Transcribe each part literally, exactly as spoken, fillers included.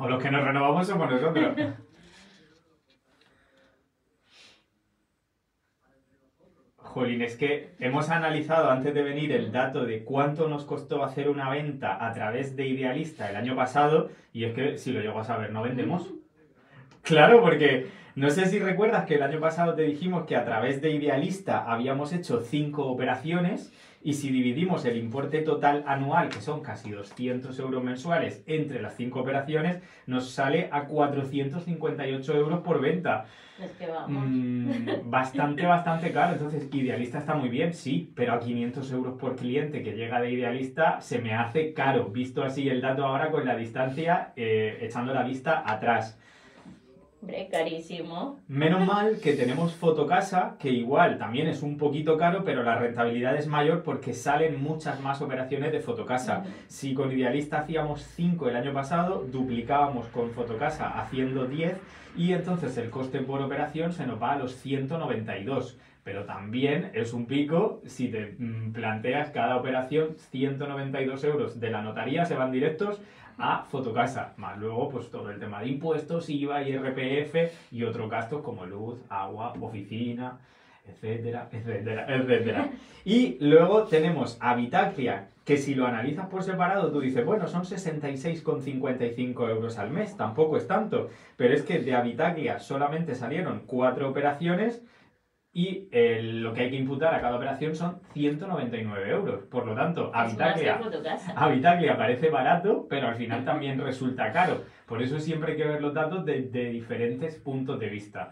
O los que nos renovamos somos nosotros. Jolín, es que hemos analizado antes de venir el dato de cuánto nos costó hacer una venta a través de Idealista el año pasado y es que si lo llego a saber no vendemos. Claro, porque no sé si recuerdas que el año pasado te dijimos que a través de Idealista habíamos hecho cinco operaciones y si dividimos el importe total anual, que son casi doscientos euros mensuales, entre las cinco operaciones, nos sale a cuatrocientos cincuenta y ocho euros por venta. Es que vamos. Mm, bastante, bastante caro. Entonces, Idealista está muy bien, sí, pero a quinientos euros por cliente que llega de Idealista se me hace caro, visto así el dato ahora con la distancia, eh, echando la vista atrás. Hombre, carísimo. Menos mal que tenemos Fotocasa, que igual también es un poquito caro, pero la rentabilidad es mayor porque salen muchas más operaciones de Fotocasa. Uh-huh. Si con Idealista hacíamos cinco el año pasado, duplicábamos con Fotocasa haciendo diez y entonces el coste por operación se nos va a los ciento noventa y dos. Pero también es un pico si te planteas cada operación, ciento noventa y dos euros de la notaría se van directos a Fotocasa, más luego pues todo el tema de impuestos, I V A, I R P F y otros gastos como luz, agua, oficina, etcétera, etcétera, etcétera. Y luego tenemos Habitaclia, que si lo analizas por separado tú dices, bueno, son sesenta y seis con cincuenta y cinco euros al mes, tampoco es tanto, pero es que de Habitaclia solamente salieron cuatro operaciones y eh, lo que hay que imputar a cada operación son ciento noventa y nueve euros. Por lo tanto, Habitaclia, Habitaclia parece barato, pero al final también resulta caro. Por eso siempre hay que ver los datos de, de diferentes puntos de vista.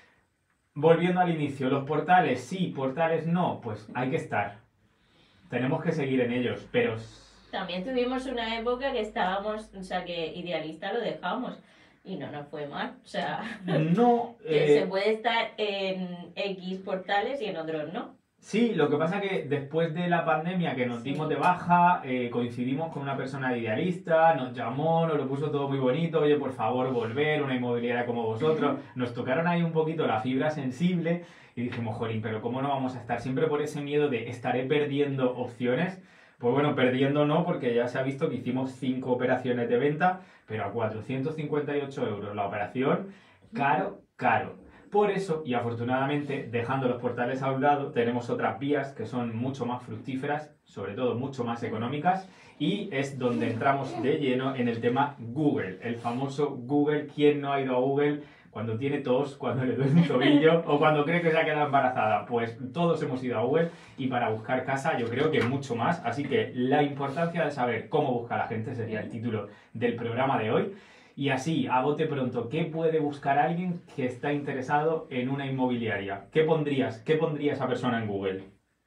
Volviendo al inicio, los portales sí, portales no, pues hay que estar. Tenemos que seguir en ellos, pero... También tuvimos una época que estábamos, o sea, que Idealista lo dejamos. Y no nos fue mal, o sea, no, que eh, se puede estar en X portales y en otros no. Sí, lo que pasa que después de la pandemia que nos Sí. dimos de baja, eh, coincidimos con una persona de Idealista, nos llamó, nos lo puso todo muy bonito, oye, por favor, volver, una inmobiliaria como vosotros. Nos tocaron ahí un poquito la fibra sensible y dijimos, jolín, pero ¿cómo no vamos a estar siempre por ese miedo de estaré perdiendo opciones? Pues bueno, perdiendo no, porque ya se ha visto que hicimos cinco operaciones de venta, pero a cuatrocientos cincuenta y ocho euros la operación, caro, caro. Por eso, y afortunadamente, dejando los portales a un lado, tenemos otras vías que son mucho más fructíferas, sobre todo mucho más económicas, y es donde entramos de lleno en el tema Google, el famoso Google. ¿Quién no ha ido a Google cuando tiene tos, cuando le duele un tobillo o cuando cree que se ha quedado embarazada? Pues todos hemos ido a Google y para buscar casa yo creo que mucho más, así que la importancia de saber cómo busca la gente sería el título del programa de hoy. Y así, a bote pronto, ¿qué puede buscar alguien que está interesado en una inmobiliaria? ¿Qué pondrías? ¿Qué pondría esa persona en Google?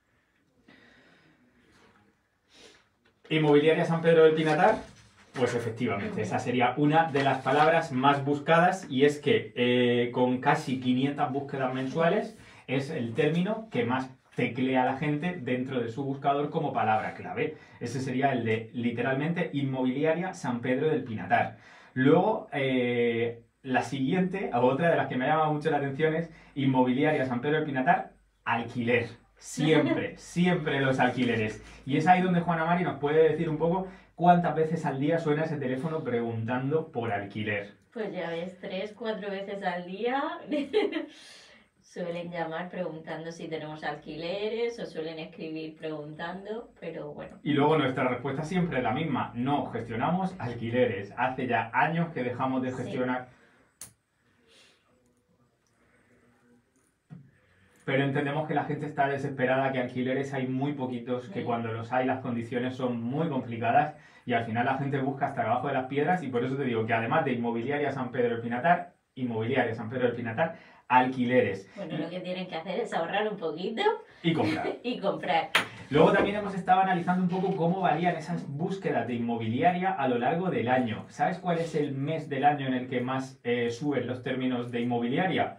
¿Inmobiliaria San Pedro del Pinatar? Pues efectivamente, esa sería una de las palabras más buscadas y es que eh, con casi quinientas búsquedas mensuales es el término que más teclea la gente dentro de su buscador como palabra clave. Ese sería el de, literalmente, Inmobiliaria San Pedro del Pinatar. Luego, eh, la siguiente, otra de las que me llama mucho la atención es Inmobiliaria San Pedro del Pinatar, alquiler. Siempre, siempre los alquileres. Y es ahí donde Juana Mari nos puede decir un poco cuántas veces al día suena ese teléfono preguntando por alquiler. Pues ya ves, tres, cuatro veces al día suelen llamar preguntando si tenemos alquileres o suelen escribir preguntando, pero bueno. Y luego nuestra respuesta siempre es la misma, no gestionamos alquileres. Hace ya años que dejamos de gestionar... Sí. Pero entendemos que la gente está desesperada, que alquileres hay muy poquitos, que cuando los hay las condiciones son muy complicadas y al final la gente busca hasta debajo de las piedras y por eso te digo que además de Inmobiliaria San Pedro del Pinatar, Inmobiliaria San Pedro del Pinatar, alquileres. Bueno, lo que tienen que hacer es ahorrar un poquito y comprar. y comprar. Luego también hemos estado analizando un poco cómo varían esas búsquedas de inmobiliaria a lo largo del año. ¿Sabes cuál es el mes del año en el que más eh, suben los términos de inmobiliaria?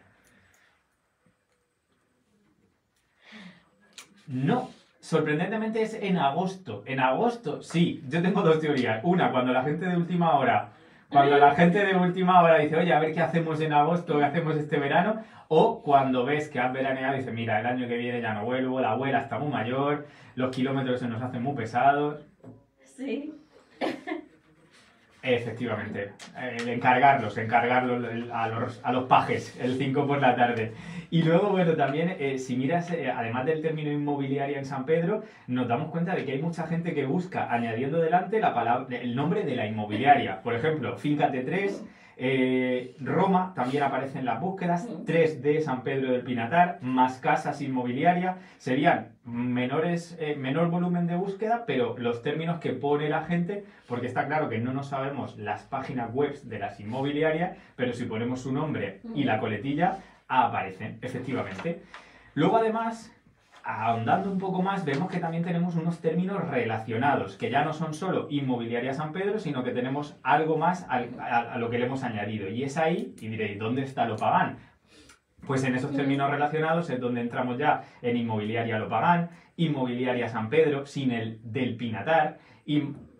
No, sorprendentemente es en agosto. En agosto, sí, yo tengo dos teorías. Una, cuando la gente de última hora, cuando la gente de última hora dice, oye, a ver qué hacemos en agosto, qué hacemos este verano, o cuando ves que has veraneado y dices, mira, el año que viene ya no vuelvo, la abuela está muy mayor, los kilómetros se nos hacen muy pesados. Sí. Efectivamente, eh, encargarlos, encargarlos a los, a los pajes el cinco por la tarde. Y luego, bueno, también eh, si miras, eh, además del término inmobiliaria en San Pedro, nos damos cuenta de que hay mucha gente que busca añadiendo delante la palabra, el nombre de la inmobiliaria. Por ejemplo, Finca T tres, eh, Roma también aparece en las búsquedas, tres D San Pedro del Pinatar, más casas inmobiliarias, serían menores, eh, menor volumen de búsqueda, pero los términos que pone la gente, porque está claro que no nos sabemos las páginas web de las inmobiliarias, pero si ponemos su nombre y la coletilla, aparecen, efectivamente. Luego, además, ahondando un poco más, vemos que también tenemos unos términos relacionados, que ya no son solo inmobiliaria San Pedro, sino que tenemos algo más al, a, a lo que le hemos añadido. Y es ahí, y diréis, ¿dónde está lo pagán? Pues en esos términos relacionados es donde entramos ya en inmobiliaria Lo Pagán, inmobiliaria San Pedro, sin el del Pinatar. Y...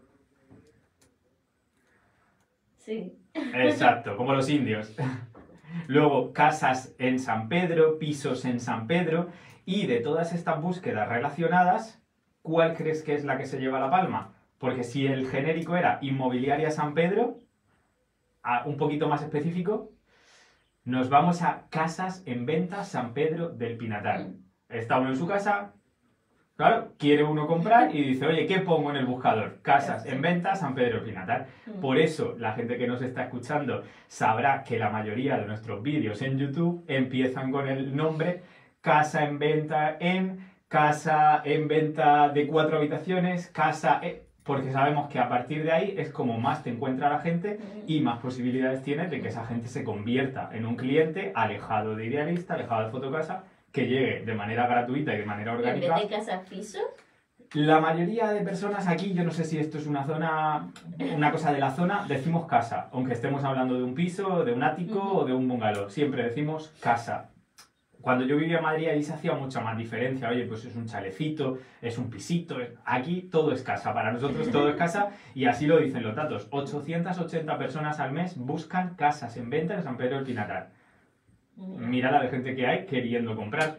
Sí. Exacto, como los indios. Luego, casas en San Pedro, pisos en San Pedro. Y de todas estas búsquedas relacionadas, ¿cuál crees que es la que se lleva la palma? Porque si el genérico era inmobiliaria San Pedro, un poquito más específico, nos vamos a casas en venta San Pedro del Pinatar. Está uno en su casa, claro, quiere uno comprar y dice, oye, ¿qué pongo en el buscador? Casas en venta San Pedro del Pinatar. Por eso, la gente que nos está escuchando sabrá que la mayoría de nuestros vídeos en YouTube empiezan con el nombre casa en venta en, casa en venta de cuatro habitaciones, casa... En... porque sabemos que a partir de ahí es como más te encuentra la gente y más posibilidades tienes de que esa gente se convierta en un cliente alejado de Idealista, alejado de Fotocasa, que llegue de manera gratuita y de manera orgánica. ¿En vez de casas pisos? La mayoría de personas aquí, yo no sé si esto es una zona, una cosa de la zona, decimos casa, aunque estemos hablando de un piso, de un ático uh-huh. o de un bungalow, siempre decimos casa. Cuando yo vivía en Madrid ahí se hacía mucha más diferencia, oye, pues es un chalecito, es un pisito, aquí todo es casa, para nosotros todo es casa y así lo dicen los datos. ochocientas ochenta personas al mes buscan casas en venta en San Pedro del Pinatar. Mira la de gente que hay queriendo comprar.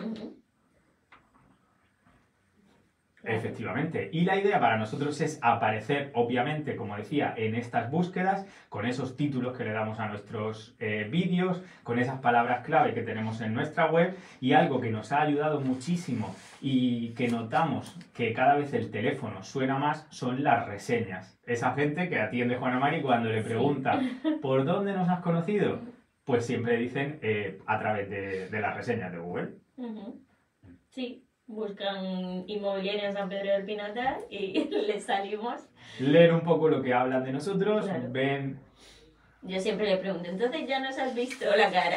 Efectivamente. Y la idea para nosotros es aparecer, obviamente, como decía, en estas búsquedas, con esos títulos que le damos a nuestros eh, vídeos, con esas palabras clave que tenemos en nuestra web y algo que nos ha ayudado muchísimo y que notamos que cada vez el teléfono suena más son las reseñas. Esa gente que atiende Juana Mari cuando le pregunta ¿por dónde nos has conocido? Pues siempre dicen eh, a través de, de las reseñas de Google. Uh-huh. Sí. Buscan inmobiliaria en San Pedro del Pinatar y les salimos. Leen un poco lo que hablan de nosotros, claro. Ven... Yo siempre le pregunto, entonces ya nos has visto la cara.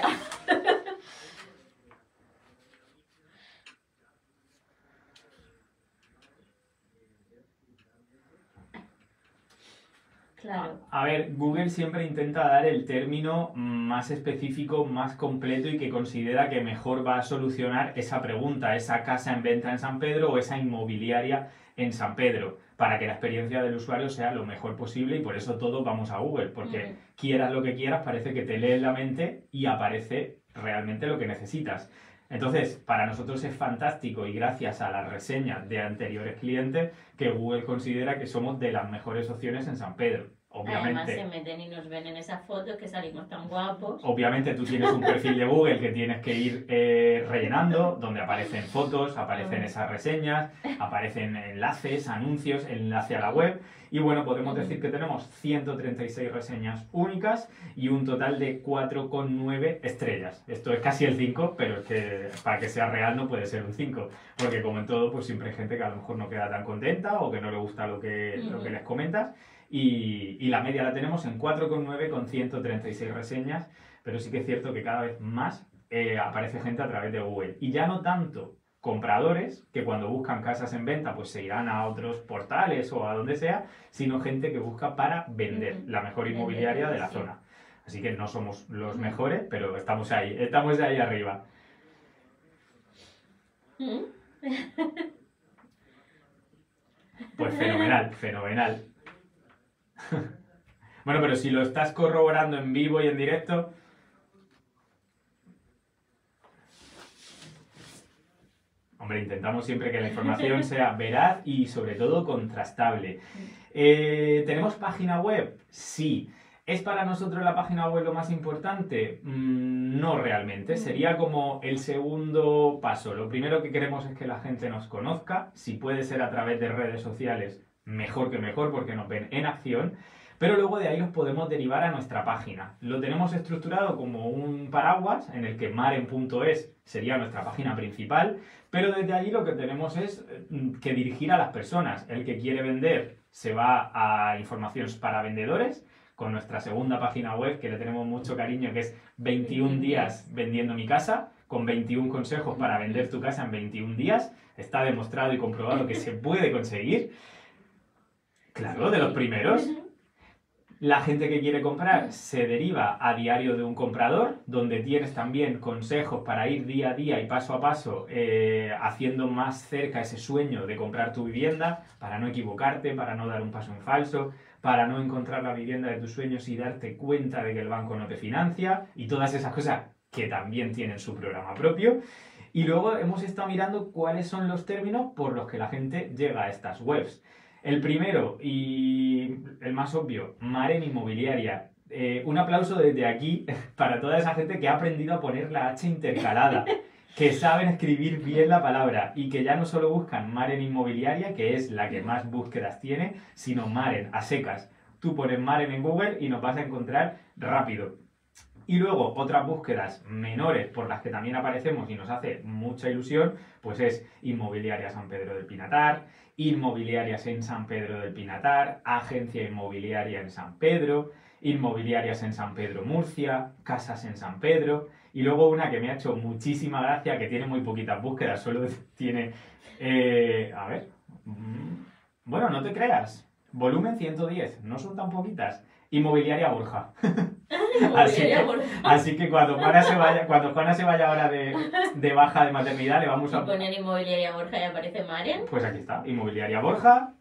Claro. A ver, Google siempre intenta dar el término más específico, más completo y que considera que mejor va a solucionar esa pregunta, esa casa en venta en San Pedro o esa inmobiliaria en San Pedro, para que la experiencia del usuario sea lo mejor posible y por eso todos vamos a Google, porque uh-huh. quieras lo que quieras, parece que te lee la mente y aparece realmente lo que necesitas. Entonces, para nosotros es fantástico y gracias a las reseñas de anteriores clientes que Google considera que somos de las mejores opciones en San Pedro. Obviamente, además se meten y nos ven en esas fotos que salimos tan guapos. Obviamente tú tienes un perfil de Google que tienes que ir eh, rellenando, donde aparecen fotos, aparecen esas reseñas, aparecen enlaces, anuncios, enlace a la web. Y bueno, podemos decir que tenemos ciento treinta y seis reseñas únicas y un total de cuatro coma nueve estrellas. Esto es casi el cinco, pero es que para que sea real no puede ser un cinco. Porque como en todo, pues siempre hay gente que a lo mejor no queda tan contenta o que no le gusta lo que, lo que les comentas. Y, y la media la tenemos en cuatro coma nueve con ciento treinta y seis reseñas, pero sí que es cierto que cada vez más eh, aparece gente a través de Google. Y ya no tanto compradores, que cuando buscan casas en venta pues se irán a otros portales o a donde sea, sino gente que busca para vender la mejor inmobiliaria de la zona. Así que no somos los mejores, pero estamos ahí, estamos ahí arriba. Pues fenomenal, fenomenal. Bueno, pero si lo estás corroborando en vivo y en directo... Hombre, intentamos siempre que la información sea veraz y sobre todo contrastable. Eh, ¿Tenemos página web? Sí. ¿Es para nosotros la página web lo más importante? Mm, no realmente. Sería como el segundo paso. Lo primero que queremos es que la gente nos conozca. Si puede ser a través de redes sociales, mejor que mejor porque nos ven en acción. Pero luego de ahí los podemos derivar a nuestra página. Lo tenemos estructurado como un paraguas en el que maren punto es sería nuestra página principal, pero desde allí lo que tenemos es que dirigir a las personas. El que quiere vender se va a informaciones para vendedores, con nuestra segunda página web que le tenemos mucho cariño, que es veintiún días vendiendo mi casa, con veintiún consejos para vender tu casa en veintiún días. Está demostrado y comprobado que se puede conseguir. Claro, de los primeros. La gente que quiere comprar se deriva a Diario de un Comprador, donde tienes también consejos para ir día a día y paso a paso eh, haciendo más cerca ese sueño de comprar tu vivienda, para no equivocarte, para no dar un paso en falso, para no encontrar la vivienda de tus sueños y darte cuenta de que el banco no te financia y todas esas cosas que también tienen su programa propio. Y luego hemos estado mirando cuáles son los términos por los que la gente llega a estas webs. El primero y el más obvio, Maren Inmobiliaria. Eh, un aplauso desde aquí para toda esa gente que ha aprendido a poner la H intercalada, que saben escribir bien la palabra y que ya no solo buscan Maren Inmobiliaria, que es la que más búsquedas tiene, sino Maren, a secas. Tú pones Maren en Google y nos vas a encontrar rápido. Y luego otras búsquedas menores por las que también aparecemos y nos hace mucha ilusión, pues es Inmobiliaria San Pedro del Pinatar, Inmobiliarias en San Pedro del Pinatar, Agencia Inmobiliaria en San Pedro, Inmobiliarias en San Pedro Murcia, Casas en San Pedro, y luego una que me ha hecho muchísima gracia, que tiene muy poquitas búsquedas, solo tiene, eh, a ver, bueno, no te creas, volumen ciento diez, no son tan poquitas, Inmobiliaria Borja. Así que, así que cuando Juana se vaya, cuando Juana se vaya ahora de, de baja de maternidad, le vamos a ¿Y poner Inmobiliaria Borja y aparece Maren? Pues aquí está, Inmobiliaria Borja.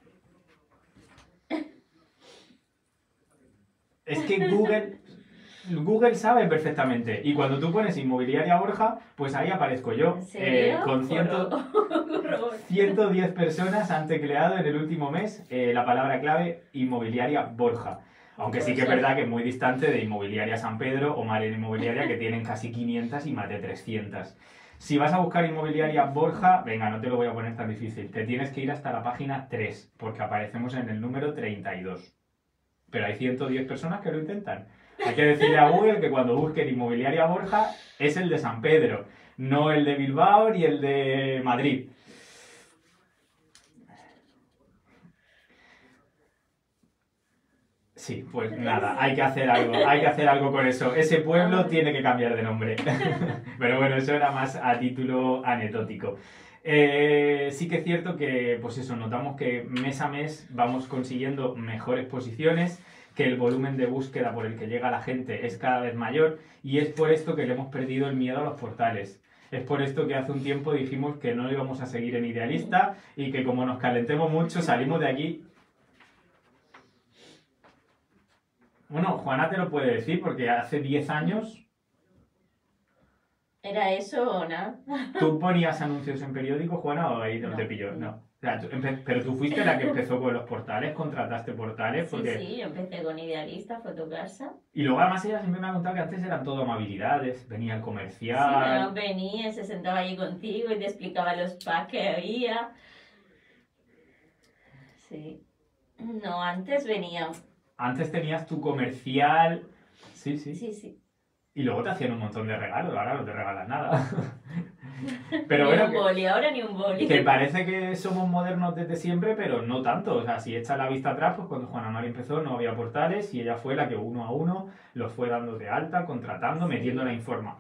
Es que Google, Google sabe perfectamente. Y cuando tú pones Inmobiliaria Borja, pues ahí aparezco yo. ¿En serio? Eh, con ciento diez personas han tecleado en el último mes eh, la palabra clave Inmobiliaria Borja. Aunque sí que es verdad que es muy distante de Inmobiliaria San Pedro o Maren Inmobiliaria, que tienen casi quinientas y más de trescientas. Si vas a buscar Inmobiliaria Borja, venga, no te lo voy a poner tan difícil. Te tienes que ir hasta la página tres, porque aparecemos en el número treinta y dos. Pero hay ciento diez personas que lo intentan. Hay que decirle a Google que cuando busquen Inmobiliaria Borja es el de San Pedro, no el de Bilbao ni el de Madrid. Sí, pues nada, hay que hacer algo, hay que hacer algo con eso. Ese pueblo tiene que cambiar de nombre. Pero bueno, eso era más a título anecdótico. Eh, sí que es cierto que, pues eso, notamos que mes a mes vamos consiguiendo mejores posiciones, que el volumen de búsqueda por el que llega la gente es cada vez mayor y es por esto que le hemos perdido el miedo a los portales. Es por esto que hace un tiempo dijimos que no íbamos a seguir en Idealista y que como nos calentemos mucho salimos de aquí. Bueno, Juana te lo puede decir porque hace diez años... ¿Era eso o nada? ¿Tú ponías anuncios en periódico, Juana, o ahí no, no te pilló? No. O sea, tú, pero tú fuiste la que empezó con los portales, contrataste portales. Porque... Sí, sí, yo empecé con Idealista, Fotocasa. Y luego además ella siempre me ha contado que antes eran todo amabilidades, venía el comercial... Sí, no, venía, se sentaba allí contigo y te explicaba los packs que había. Sí. No, antes venía... Antes tenías tu comercial... Sí, sí. Sí, sí. Y luego te hacían un montón de regalos, ahora no te regalan nada. Pero ni bueno, un que, boli, ahora ni un boli. Que parece que somos modernos desde siempre, pero no tanto. O sea, si echas la vista atrás, pues cuando Juana Mari empezó no había portales y ella fue la que uno a uno los fue dando de alta, contratando, sí. Metiendo la informa.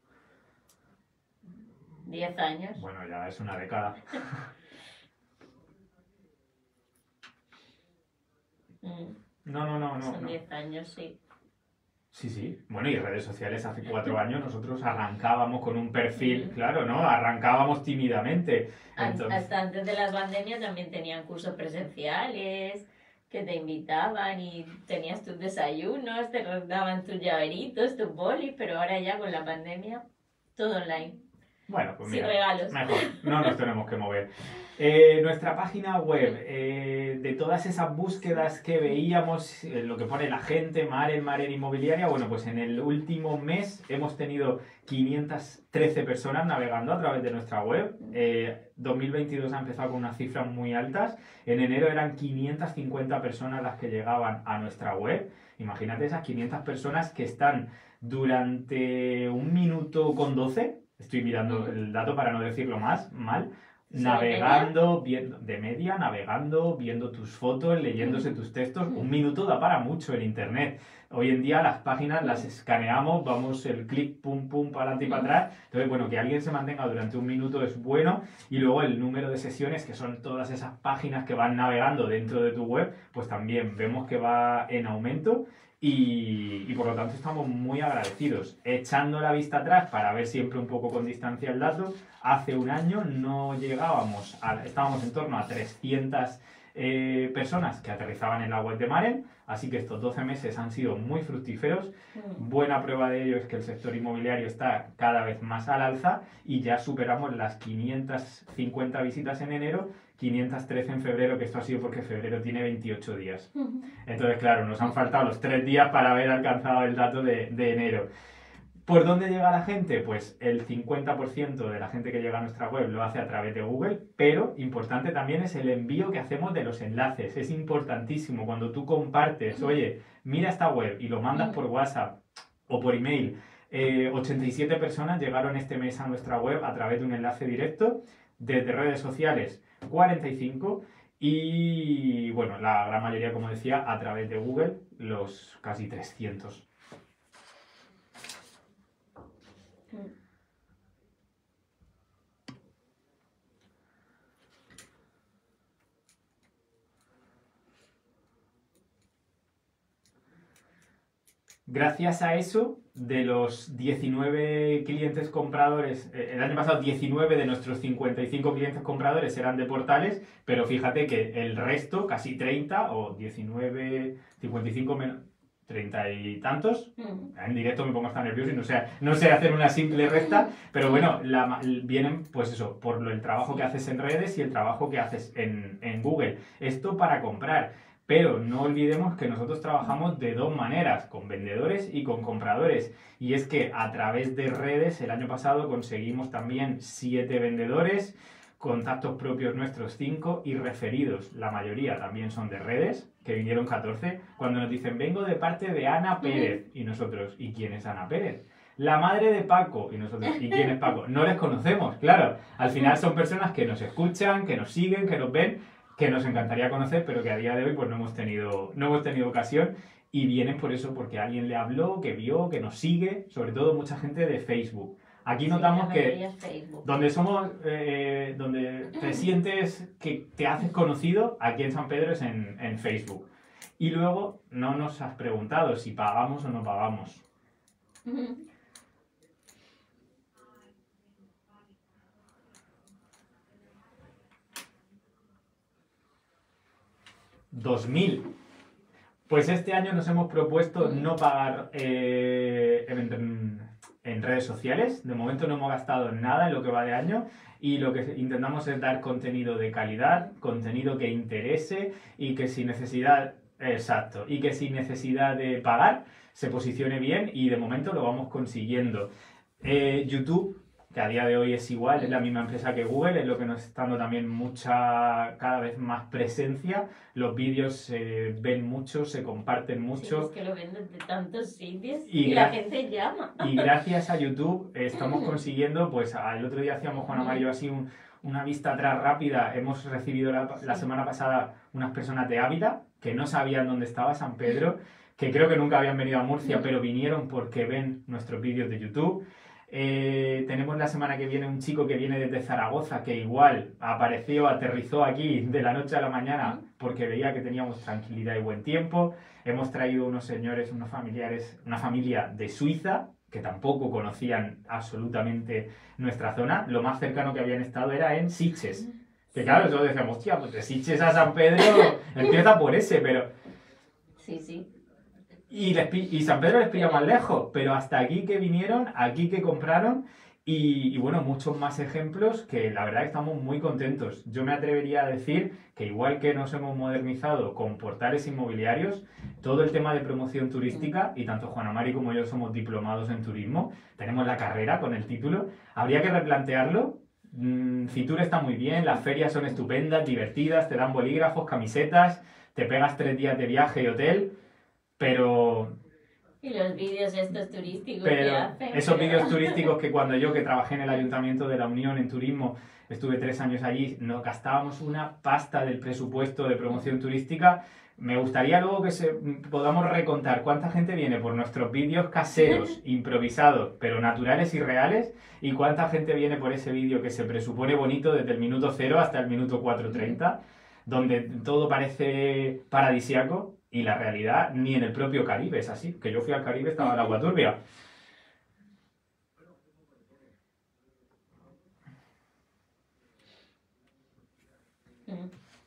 Diez años. Bueno, ya es una década. mm. No, no, no, no. Son no. diez años, sí. Sí, sí. Bueno, y redes sociales hace cuatro años nosotros arrancábamos con un perfil, mm. claro, ¿no? Arrancábamos tímidamente. Entonces... Hasta antes de la pandemia también tenían cursos presenciales que te invitaban y tenías tus desayunos, te daban tus llaveritos, tus bolis, pero ahora ya con la pandemia todo online. Bueno, pues Sin mira, regalos. mejor, no nos tenemos que mover. Eh, nuestra página web, eh, de todas esas búsquedas que veíamos, eh, lo que pone la gente, Maren, Maren Inmobiliaria, bueno, pues en el último mes hemos tenido quinientas trece personas navegando a través de nuestra web. Eh, dos mil veintidós ha empezado con unas cifras muy altas. En enero eran quinientas cincuenta personas las que llegaban a nuestra web. Imagínate esas quinientas personas que están durante un minuto con doce, estoy mirando el dato para no decirlo más, mal, navegando, viendo, de media, navegando, viendo tus fotos, leyéndose tus textos. Un minuto da para mucho en internet. Hoy en día las páginas las escaneamos, vamos el clic, pum, pum, para adelante y para atrás. Entonces, bueno, que alguien se mantenga durante un minuto es bueno. Y luego el número de sesiones, que son todas esas páginas que van navegando dentro de tu web, pues también vemos que va en aumento. Y, y por lo tanto estamos muy agradecidos. Echando la vista atrás para ver siempre un poco con distancia el dato, hace un año no llegábamos, a, estábamos en torno a trescientas eh, personas que aterrizaban en la web de Maren, así que estos doce meses han sido muy fructíferos. Buena prueba de ello es que el sector inmobiliario está cada vez más al alza y ya superamos las quinientas cincuenta visitas en enero, quinientas trece en febrero, que esto ha sido porque febrero tiene veintiocho días. Entonces, claro, nos han faltado los tres días para haber alcanzado el dato de, de enero. ¿Por dónde llega la gente? Pues el cincuenta por ciento de la gente que llega a nuestra web lo hace a través de Google, pero importante también es el envío que hacemos de los enlaces. Es importantísimo cuando tú compartes, oye, mira esta web y lo mandas por WhatsApp o por email. Eh, ochenta y siete personas llegaron este mes a nuestra web a través de un enlace directo, desde redes sociales cuarenta y cinco y, bueno, la gran mayoría, como decía, a través de Google, los casi trescientos. Gracias a eso, de los diecinueve clientes compradores, eh, el año pasado diecinueve de nuestros cincuenta y cinco clientes compradores eran de portales, pero fíjate que el resto, casi treinta, o diecinueve, cincuenta y cinco menos, treinta y tantos, mm. en directo me pongo hasta nervioso y no sé, no sé hacer una simple recta, pero bueno, la, vienen pues eso, por lo, el trabajo que haces en redes y el trabajo que haces en, en Google. Esto para comprar. Pero no olvidemos que nosotros trabajamos de dos maneras, con vendedores y con compradores. Y es que a través de redes, el año pasado conseguimos también siete vendedores, contactos propios nuestros cinco y referidos. La mayoría también son de redes, que vinieron catorce. Cuando nos dicen, vengo de parte de Ana Pérez. Y nosotros, ¿y quién es Ana Pérez? La madre de Paco. Y nosotros, ¿y quién es Paco? No les conocemos, claro. Al final son personas que nos escuchan, que nos siguen, que nos ven, que nos encantaría conocer, pero que a día de hoy pues no hemos tenido, no hemos tenido ocasión, y vienen por eso, porque alguien le habló, que vio, que nos sigue, sobre todo mucha gente de Facebook. Aquí sí, notamos que donde somos, eh, donde te sientes que te haces conocido, aquí en San Pedro es en, en Facebook. Y luego no nos has preguntado si pagamos o no pagamos. dos mil. Pues este año nos hemos propuesto no pagar eh, en, en redes sociales. De momento no hemos gastado nada en lo que va de año y lo que intentamos es dar contenido de calidad, contenido que interese y que sin necesidad, exacto, y que sin necesidad de pagar se posicione bien, y de momento lo vamos consiguiendo. Eh, YouTube, que a día de hoy es igual, es la misma empresa que Google, es lo que nos está dando también mucha, cada vez más presencia. Los vídeos se ven mucho, se comparten mucho. Sí, es que lo ven desde tantos sitios y, y la gente llama. Y gracias a YouTube estamos consiguiendo, pues el otro día hacíamos Juan Amarillo así un, una vista atrás rápida. Hemos recibido la, la semana pasada unas personas de Ávila que no sabían dónde estaba San Pedro, que creo que nunca habían venido a Murcia, pero vinieron porque ven nuestros vídeos de YouTube. Eh, tenemos la semana que viene un chico que viene desde Zaragoza, que igual apareció, aterrizó aquí de la noche a la mañana porque veía que teníamos tranquilidad y buen tiempo. Hemos traído unos señores, unos familiares, una familia de Suiza, que tampoco conocían absolutamente nuestra zona. Lo más cercano que habían estado era en Sitges. Que claro, nosotros decíamos, hostia, pues de Sitges a San Pedro empieza por ese, pero... Sí, sí. Y, les, y San Pedro les pilla más lejos, pero hasta aquí que vinieron, aquí que compraron, Y, y bueno, muchos más ejemplos que la verdad que estamos muy contentos. Yo me atrevería a decir que igual que nos hemos modernizado con portales inmobiliarios, todo el tema de promoción turística, y tanto Juana Mari como yo somos diplomados en turismo, tenemos la carrera con el título, habría que replantearlo. Mm, Fitur está muy bien, las ferias son estupendas, divertidas, te dan bolígrafos, camisetas, te pegas tres días de viaje y hotel, pero... Y los vídeos estos turísticos que Pero hacen. esos pero- vídeos turísticos que cuando yo, que trabajé en el Ayuntamiento de la Unión en turismo, estuve tres años allí, nos gastábamos una pasta del presupuesto de promoción turística. Me gustaría luego que se, podamos recontar cuánta gente viene por nuestros vídeos caseros, improvisados, pero naturales y reales, y cuánta gente viene por ese vídeo que se presupone bonito desde el minuto cero hasta el minuto cuatro treinta, donde todo parece paradisiaco. Y la realidad, ni en el propio Caribe es así. Que yo fui al Caribe, estaba el agua turbia. Mm.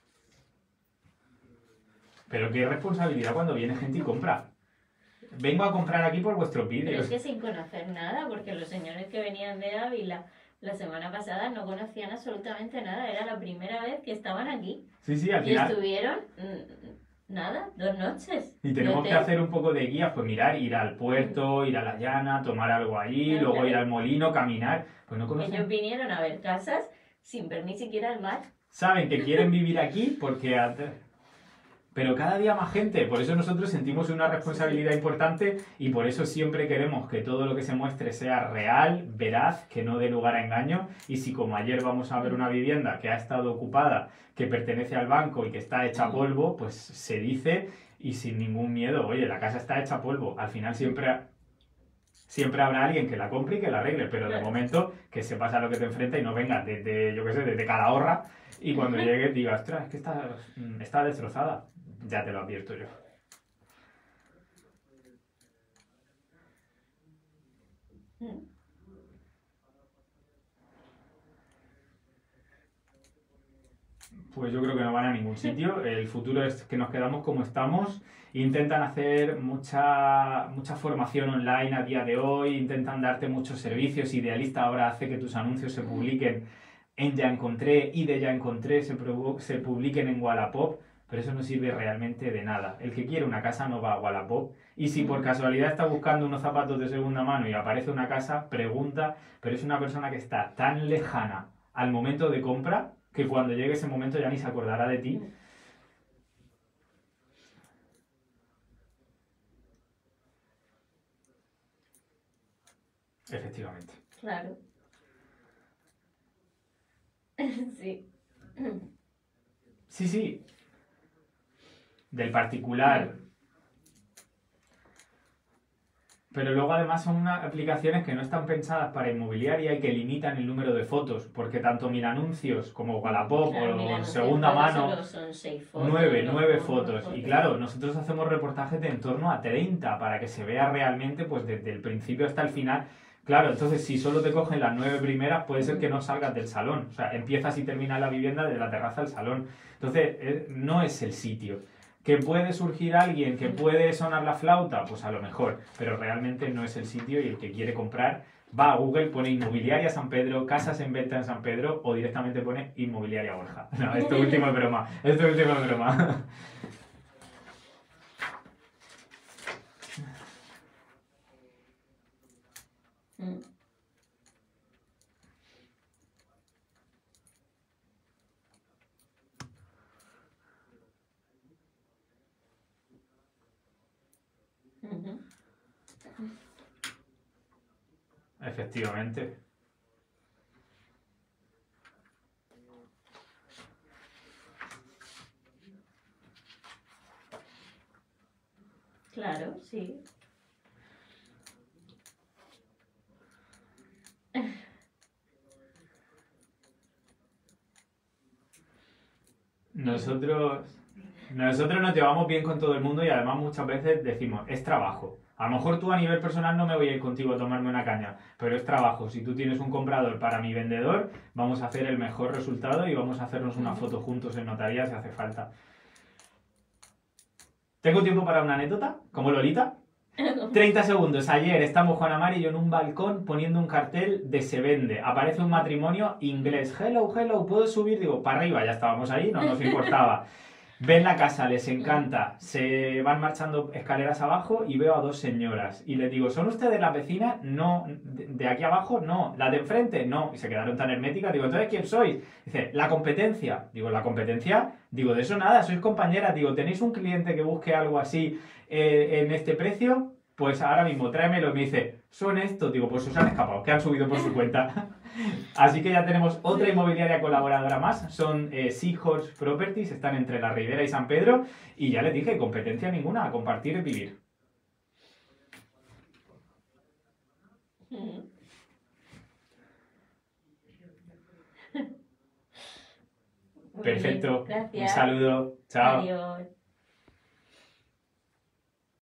Pero qué responsabilidad cuando viene gente y compra. Vengo a comprar aquí por vuestros Pero vídeos. es que sin conocer nada, porque los señores que venían de Ávila la semana pasada no conocían absolutamente nada. Era la primera vez que estaban aquí. Sí, sí, al Y final. estuvieron, mm, nada, dos noches. Y de tenemos que hotel. hacer un poco de guías, pues mirar, ir al puerto, ir a la llana, tomar algo allí, Claro, luego claro. ir al molino, caminar. Pues no Ellos conocen. vinieron a ver casas sin ver ni siquiera el mar. Saben que quieren vivir aquí porque... at- Pero cada día más gente, por eso nosotros sentimos una responsabilidad importante y por eso siempre queremos que todo lo que se muestre sea real, veraz, que no dé lugar a engaño. Y si como ayer vamos a ver una vivienda que ha estado ocupada, que pertenece al banco y que está hecha polvo, pues se dice y sin ningún miedo, oye, la casa está hecha polvo. Al final siempre, siempre habrá alguien que la compre y que la arregle, pero de Claro. momento que sepas a lo que te enfrenta y no vengas desde, yo qué sé, desde Calahorra y cuando llegues digas, ostras, es que está, está destrozada. Ya te lo advierto yo. Mm. Pues yo creo que no van a ningún sitio. El futuro es que nos quedamos como estamos. Intentan hacer mucha, mucha formación online a día de hoy, intentan darte muchos servicios. Idealista ahora hace que tus anuncios se publiquen en Ya Encontré y de Ya Encontré se, provo- se publiquen en Wallapop, pero eso no sirve realmente de nada. El que quiere una casa no va a Wallapop. Y si por casualidad está buscando unos zapatos de segunda mano y aparece una casa, pregunta, pero es una persona que está tan lejana al momento de compra que cuando llegue ese momento ya ni se acordará de ti. Efectivamente. Claro. Sí. Sí, sí. Del particular. Pero luego además son unas aplicaciones que no están pensadas para inmobiliaria y que limitan el número de fotos, porque tanto Mil Anuncios como Wallapop Claro, o mira, no sé, Segunda solo Mano, son seis fotos, nueve, no nueve pongo fotos. Y claro, nosotros hacemos reportajes de en torno a treinta para que se vea realmente pues desde el principio hasta el final. Claro, entonces si solo te cogen las nueve primeras, puede ser que no salgas del salón. O sea, empiezas y terminas la vivienda de la terraza al salón. Entonces, eh, no es el sitio. ¿Que puede surgir alguien que puede sonar la flauta? Pues a lo mejor, pero realmente no es el sitio y el que quiere comprar va a Google, pone Inmobiliaria San Pedro, casas en venta en San Pedro o directamente pone Inmobiliaria Borja. No, esto último es broma, esto último es broma. Mm. Ujú. Efectivamente. Claro, sí. Nosotros, nosotros nos llevamos bien con todo el mundo y además muchas veces decimos, es trabajo. A lo mejor tú a nivel personal no me voy a ir contigo a tomarme una caña, pero es trabajo. Si tú tienes un comprador para mi vendedor, vamos a hacer el mejor resultado y vamos a hacernos una foto juntos en notaría si hace falta. ¿Tengo tiempo para una anécdota? ¿Como Lolita? treinta segundos. Ayer estamos Juan Amar y yo en un balcón poniendo un cartel de se vende. Aparece un matrimonio inglés. Hello, hello, ¿puedo subir? Digo, para arriba, ya estábamos ahí, no nos importaba. Ven la casa, les encanta, se van marchando escaleras abajo y veo a dos señoras. Y les digo, ¿son ustedes las vecinas? No. ¿De aquí abajo? No. ¿La de enfrente? No. Y se quedaron tan herméticas. Digo, ¿entonces quién sois? Dice, la competencia. Digo, ¿la competencia? Digo, de eso nada, sois compañeras. Digo, ¿tenéis un cliente que busque algo así eh, en este precio? Pues ahora mismo tráemelo. Y me dice, son estos. Digo, pues os han escapado, que han subido por su cuenta. Así que ya tenemos otra inmobiliaria colaboradora más, son eh, Seahorse Properties, están entre la Ribera y San Pedro, y ya les dije, competencia ninguna, a compartir y vivir. Perfecto, Gracias. un saludo, chao. Adiós.